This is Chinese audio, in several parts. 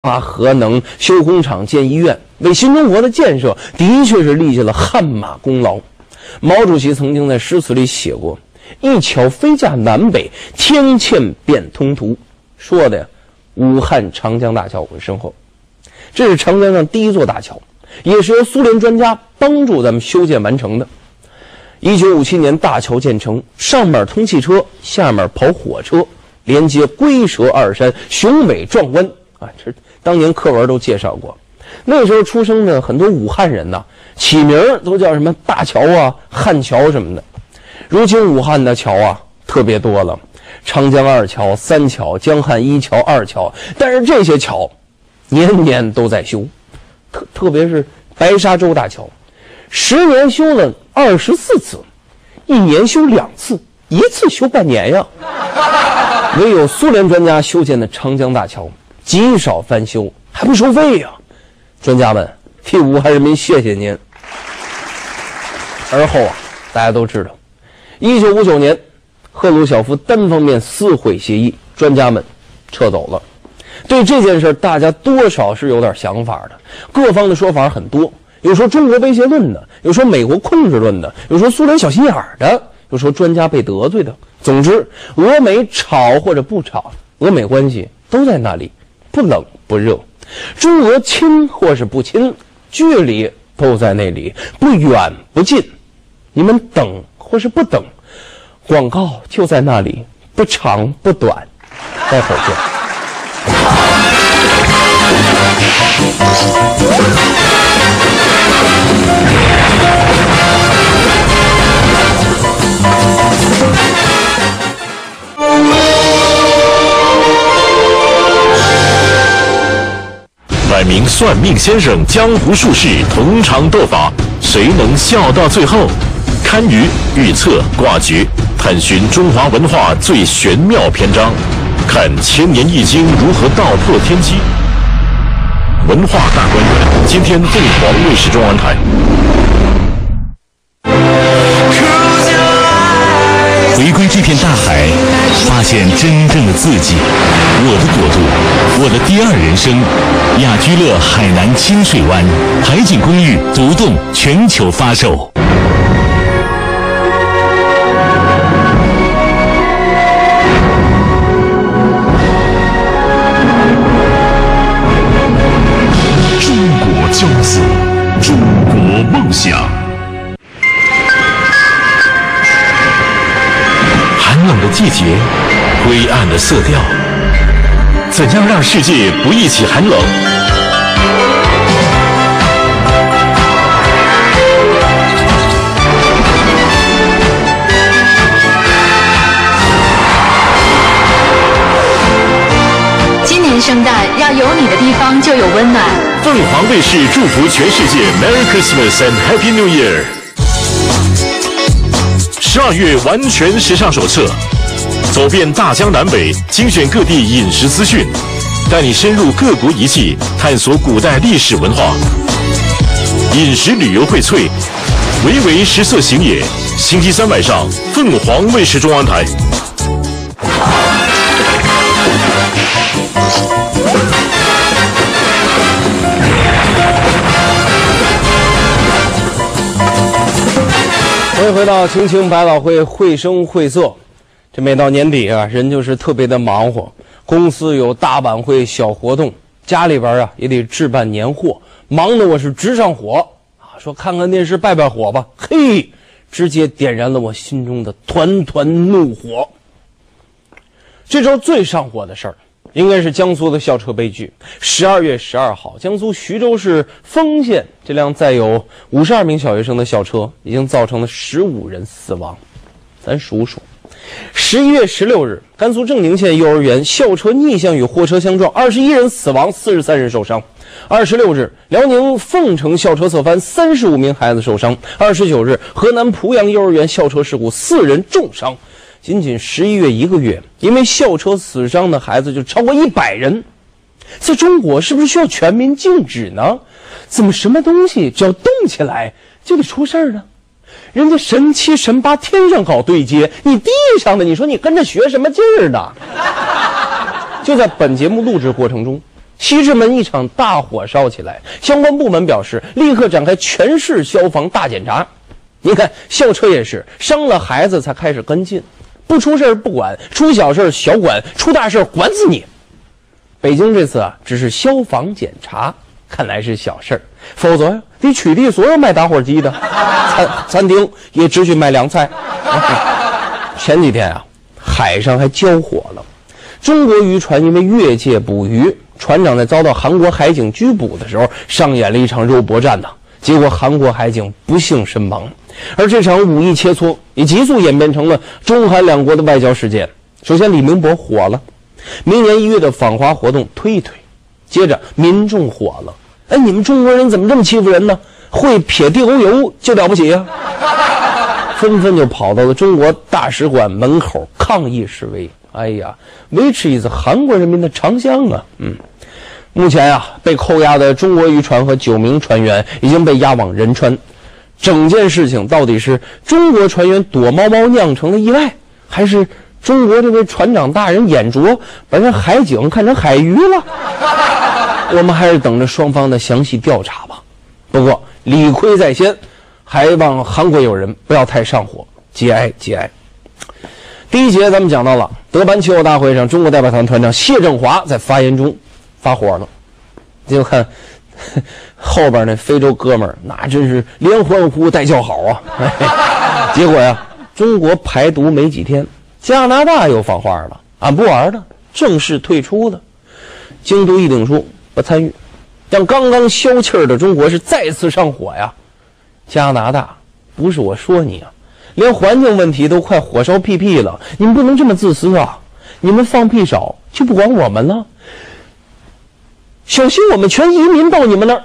核能、修工厂、建医院，为新中国的建设的确是立下了汗马功劳。毛主席曾经在诗词里写过“一桥飞架南北，天堑变通途”，说的呀，武汉长江大桥我身后，这是长江上第一座大桥，也是由苏联专家帮助咱们修建完成的。1957年大桥建成，上面通汽车，下面跑火车，连接龟蛇二山，雄伟壮观啊！这当年课文都介绍过。那时候出生的很多武汉人呐，起名都叫什么大桥啊、汉桥什么的。如今武汉的桥啊特别多了，长江二桥、三桥、江汉一桥、二桥，但是这些桥年年都在修，特别是白沙洲大桥，10年修了24次，1年修2次，1次修半年呀。唯有苏联专家修建的长江大桥极少翻修，还不收费呀。专家们，替武汉人民谢谢您。而后啊，大家都知道，1959年，赫鲁晓夫单方面撕毁协议，专家们撤走了。对这件事，大家多少是有点想法的，各方的说法很多，有说中国威胁论的，有说美国控制论的，有说苏联小心眼的，有说专家被得罪的。总之，俄美吵或者不吵，俄美关系都在那里，不冷不热。中俄亲或是不亲，距离都在那里，不远不近。你们等或是不等，广告就在那里，不长不短。待会儿见。 100名算命先生、江湖术士同场斗法，谁能笑到最后？堪舆、预测、卦诀，探寻中华文化最玄妙篇章，看千年易经如何道破天机。文化大观园，今天凤凰卫视中文台。 回归这片大海，发现真正的自己。我的国度，我的第二人生。雅居乐海南清水湾海景公寓独栋全球发售。 中国骄子，中国梦想。寒冷的季节，灰暗的色调，怎样让世界不一起寒冷？ 今年圣诞要有你的地方就有温暖。 凤凰卫视祝福全世界 Merry Christmas and Happy New Year。12月完全时尚手册，走遍大江南北，精选各地饮食资讯，带你深入各国遗迹，探索古代历史文化。饮食旅游荟萃，维维食色行也。星期3晚上，凤凰卫视中央台。 欢迎回到青青百老汇绘声绘色。这每到年底啊，人就是特别的忙活，公司有大晚会、小活动，家里边啊也得置办年货，忙得我是直上火啊！说看看电视拜拜火吧，嘿，直接点燃了我心中的团团怒火。这周最上火的事儿，应该是江苏的校车悲剧。12月12号，江苏徐州市丰县这辆载有52名小学生的校车，已经造成了15人死亡。咱数数。11月16日，甘肃正宁县幼儿园校车逆向与货车相撞，21人死亡，43人受伤。26日，辽宁凤城校车侧翻，35名孩子受伤。29日，河南濮阳幼儿园校车事故，4人重伤。仅仅11月1个月，因为校车死伤的孩子就超过100人。在中国，是不是需要全民禁止呢？怎么什么东西只要动起来就得出事儿呢？人家神7神8天上搞对接，你地上的，你说你跟着学什么劲儿呢？就在本节目录制过程中， 西直门一场大火烧起来，相关部门表示立刻展开全市消防大检查。你看校车也是，伤了孩子才开始跟进，不出事不管，出小事小管，出大事管死你。北京这次啊，只是消防检查，看来是小事儿，否则呀，得取缔所有卖打火机的餐厅，也只许卖凉菜。前几天啊，海上还交火了，中国渔船因为越界捕鱼，船长在遭到韩国海警拘捕的时候，上演了一场肉搏战结果韩国海警不幸身亡。而这场武艺切磋也急速演变成了中韩两国的外交事件。首先，李明博火了，明年1月的访华活动推一推。接着，民众火了，哎，你们中国人怎么这么欺负人呢？会撇地沟油就了不起啊！纷纷就跑到了中国大使馆门口抗议示威。哎呀 ，which is 韩国人民的长项啊！目前啊，被扣押的中国渔船和9名船员已经被押往仁川。整件事情到底是中国船员躲猫猫酿成的意外，还是中国这位船长大人眼拙，把人海警看成海鱼了？我们还是等着双方的详细调查吧。不过理亏在先，还望韩国友人不要太上火，节哀节哀。第一节咱们讲到了德班气候大会上，中国代表团团长谢振华在发言中发火了。就看后边那非洲哥们儿，那真是连欢呼带叫好啊！结果呀，中国排毒没几天，加拿大又放话了，俺不玩了，正式退出了。京都议定书不参与，让刚刚消气儿的中国是再次上火呀！加拿大，不是我说你啊，连环境问题都快火烧屁屁了，你们不能这么自私啊！你们放屁少就不管我们了，小心我们全移民到你们那儿。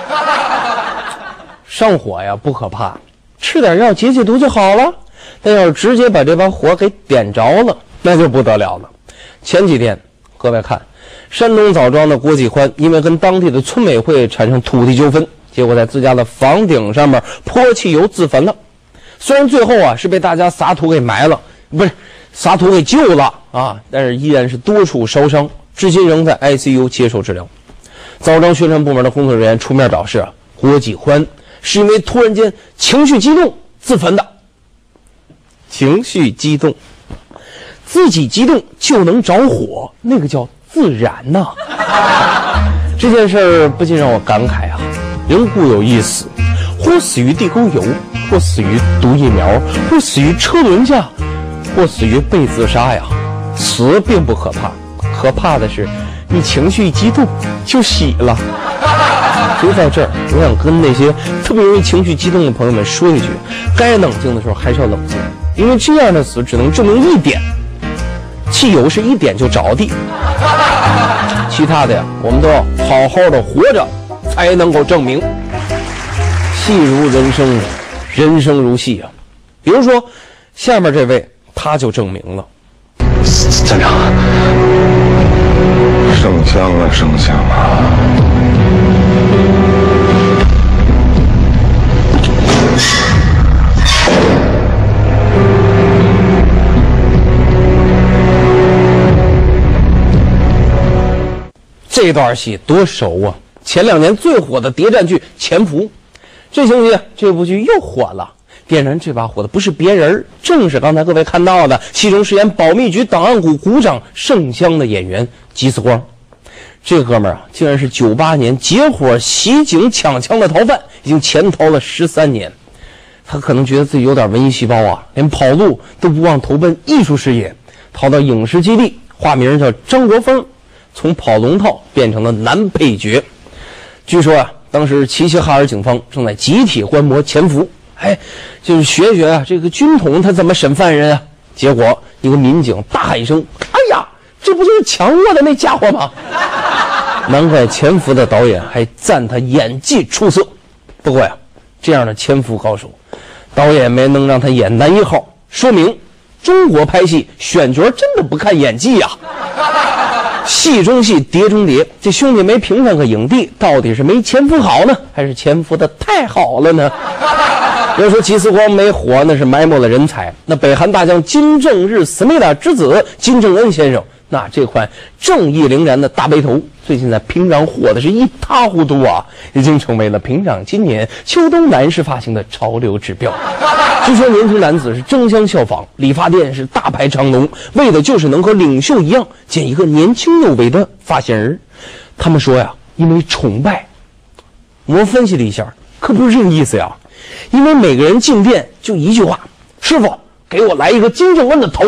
上火呀不可怕，吃点药解解毒就好了。但要是直接把这把火给点着了，那就不得了了。前几天各位看，山东枣庄的郭继欢因为跟当地的村委会产生土地纠纷，结果在自家的房顶上面泼汽油自焚了。虽然最后啊是被大家撒土给埋了，不是撒土给救了啊，但是依然是多处烧伤，至今仍在 ICU 接受治疗。枣庄宣传部门的工作人员出面表示，郭继欢是因为突然间情绪激动自焚的。情绪激动，自己激动就能着火，那个叫自燃呐。这件事儿不禁让我感慨啊，人固有一死，或死于地沟油，或死于毒疫苗，或死于车轮下，或死于被自杀呀。死并不可怕，可怕的是你情绪一激动就死了。所以在这儿，我想跟那些特别容易情绪激动的朋友们说一句，该冷静的时候还是要冷静，因为这样的死只能证明一点，汽油是一点就着地，其他的呀，我们都要好好的活着才能够证明。戏如人生，人生如戏啊。比如说下面这位，他就证明了。 站长，圣香啊圣香啊， 这段戏多熟啊！前2年最火的谍战剧《潜伏》，这星期这部剧又火了。点燃这把火的不是别人，正是刚才各位看到的戏中饰演保密局档案股股长盛香的演员吉思光。这哥们儿啊，竟然是98年结伙袭警抢枪的逃犯，已经潜逃了13年。他可能觉得自己有点文艺细胞啊，连跑路都不忘投奔艺术事业，逃到影视基地，化名叫张国峰，从跑龙套变成了男配角。据说啊，当时齐齐哈尔警方正在集体观摩《潜伏》，就是学学啊，这个军统他怎么审犯人啊？结果一个民警大喊一声：“哎呀，这不就是抢我的那家伙吗？”难怪《潜伏》的导演还赞他演技出色。不过呀，这样的潜伏高手，导演没能让他演男一号，说明中国拍戏选角真的不看演技呀。戏中戏，碟中谍，这兄弟没评上个影帝，到底是没潜伏好呢，还是潜伏的太好了呢？要说吉思光没火，那是埋没了人才。那北韩大将金正日思密达之子金正恩先生那这款正义凛然的大背头，最近在平壤火的是一塌糊涂啊，已经成为了平壤今年秋冬男士发型的潮流指标。据说年轻男子是争相效仿，理发店是大排长龙，为的就是能和领袖一样剪一个年轻有为的发型儿。他们说呀，因为崇拜。我分析了一下，可不是这个意思呀。因为每个人进店就一句话：师傅，给我来一个金正恩的头。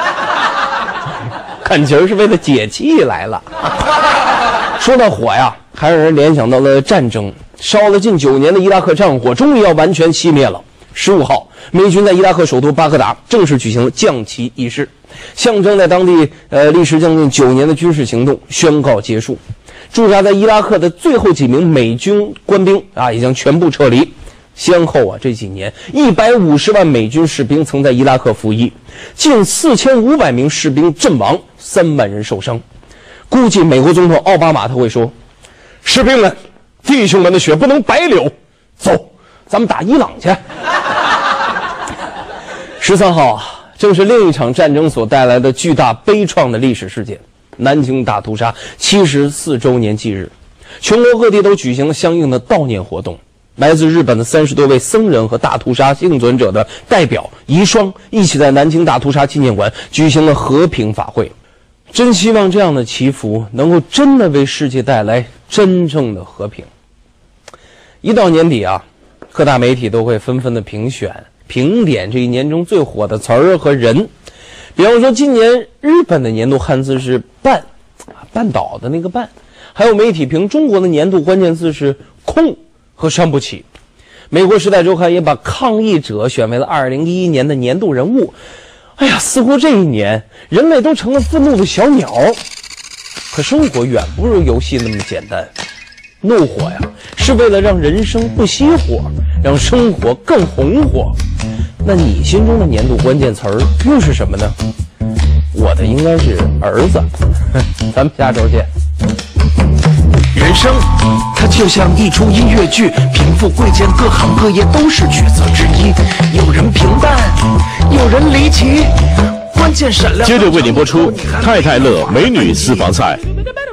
看起来是为了解气来了。说到火呀，还让人联想到了战争。烧了近9年的伊拉克战火终于要完全熄灭了。15号，美军在伊拉克首都巴格达正式举行了降旗仪式，象征在当地历时将近9年的军事行动宣告结束。驻扎在伊拉克的最后几名美军官兵啊，已经全部撤离。先后啊，这几年150万美军士兵曾在伊拉克服役，近4500名士兵阵亡，3万人受伤。估计美国总统奥巴马他会说：“士兵们，弟兄们的血不能白流，走，咱们打伊朗去。”13号啊，正是另一场战争所带来的巨大悲怆的历史事件——南京大屠杀74周年忌日，全国各地都举行了相应的悼念活动。来自日本的30多位僧人和大屠杀幸存者的代表遗孀一起在南京大屠杀纪念馆举行了和平法会。真希望这样的祈福能够真的为世界带来真正的和平。一到年底啊，各大媒体都会纷纷的评选评点这一年中最火的词儿和人。比方说今年日本的年度汉字是半岛的那个半，还有媒体评中国的年度关键字是空和伤不起。美国时代周刊也把抗议者选为了2011年的年度人物。哎呀，似乎这一年人类都成了愤怒的小鸟。可生活远不如游戏那么简单，怒火呀是为了让人生不熄火，让生活更红火。那你心中的年度关键词儿又是什么呢？我的应该是儿子。咱们下周见。 人生它就像一出音乐剧，贫富贵贱各行各业都是角色之一，有人平淡，有人离奇，关键闪亮。 接着为您播出太太乐美女私房菜。